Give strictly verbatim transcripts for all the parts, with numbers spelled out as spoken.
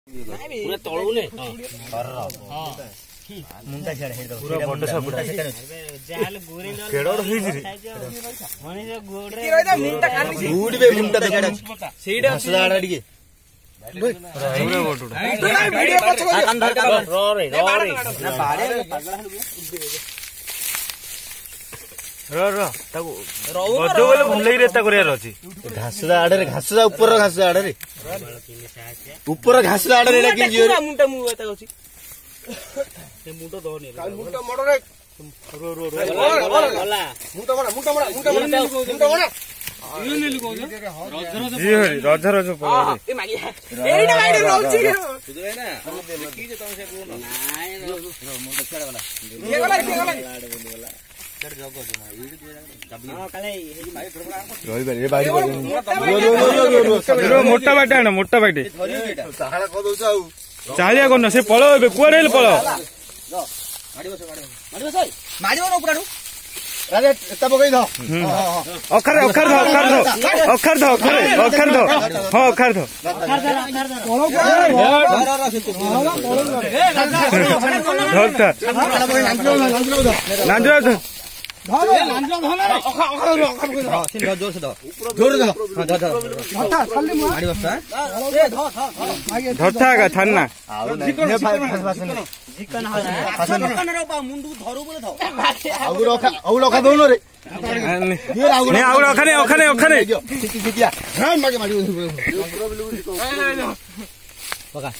पूरा तळू ने हां मुंडा छाड़ हे पूरा बड्ड सापुडा जाल गोरे केडो होई रे मने जे गोडरे मुंडा खाली गुड बे मुंडा छाड़ सीडे हसदाडा डिगे पूरा बडुडा वीडियो पछ अंदर का रो रे रो रे ना बाड़े पागला रो रो ताको बडो बोले भुलई रे ता करिया रछि घासदा आडे रे घासदा ऊपर घासदा आडे रे ऊपर घासदा आडे रे कि पूरा मुंडा मु एता गछि ते मुंडो दो ने मुंडा मोडो रे रो रो रो गला मुंडा मोडा मुंडा मोडा मुंडा मोडा मुंडा मोडा इयो ने लिखो जी हरि राजा राजा पड़े ए मागी एइडा मागी रोची सुदो है ना की जे तुम से को नाय मुंडा छाड़ गला ये गला ये गला चढ़ जाओ को वीडियो हां काले रोई बे बाड़ी रो मोटा बाटे ना मोटा बाटे सहारा को दउछ आउ चालिया कोन से पळो बे कोरेल पळो माडी बस माडी बस माडी न उपराडू राजा एता बगई ध अखर अखर ध अखर ध अखर ध अखर ध हां अखर ध धरता नांजरा ध धरो नांजरा धना रे अखर अखर अखर सिन जोर से ध जोर ध हां ध ध धता खाली माडी बस ए ध ध धता का थाना चिकन हा चिकन रो बा मुंडू धरू बोले ध आउ रखा आउ रखा दोनो रे ने आउ रखा ने ओखने ओखने ठीक ठीक हां मागे माडी पका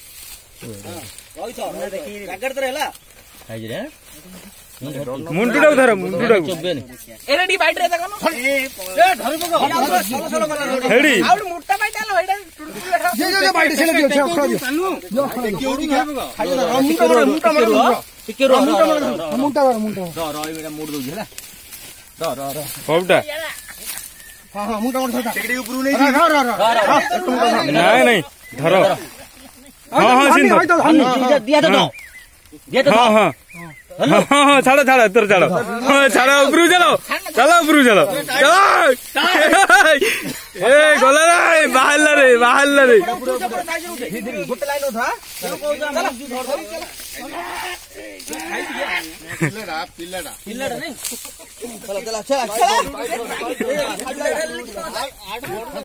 कहि छ देखि जागर त रहला खाइ रे मुंडुडा धर मुंडुडा एरेडी बाइट रे देखनो ए धरि पको हेडी आउ मोटा बाइट आलो हेडा जे जे बाइट से लगियो छ अखरा दियो केउडी खाइ मुंडा मुंडा मुंडा टिके रो मुंडा मुंडा मुंडा द रो एटा मुड दउ हैला द रो रो कोबडा हां हां मुंडा मुंडा टिकडी ऊपर नै रो रो रो नहीं नहीं धरो हां हां सिन दिया तो दिया तो हां हां हाँ हाँ छाड़ो छाड़ो तर छाड़ो हाँ छाड़ो ऊपर चलो चलो ऊपर चलो चलो ए गला रे बाहर रे बाहर रे गोटे लाइन उठा पिल्लाडा पिल्लाडा पिल्लाडा नहीं चलो चलो चलो